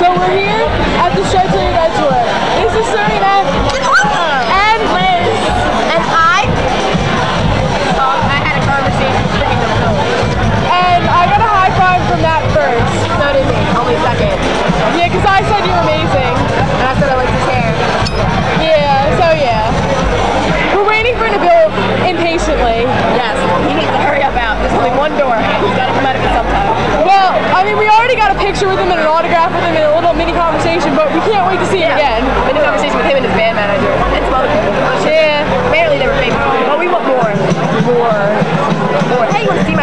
So we're here at the show to Alyssa Serena and Liz. And I had a conversation with them. And I got a high five from that first. So did me, only second. Yeah, because I said you're amazing. And I said I liked his hair. Yeah, so yeah. We're waiting for Nabil impatiently. Yes, he needs to hurry up out. There's only one door. He's got to come out of it sometime. Well, I mean, we already got a picture with him and an autograph with him and a little mini conversation, but we can't wait to see him again. Mini conversation with him and his band manager. And some other people. Yeah. Apparently they were famous, but we want more. More. Hey, you want to see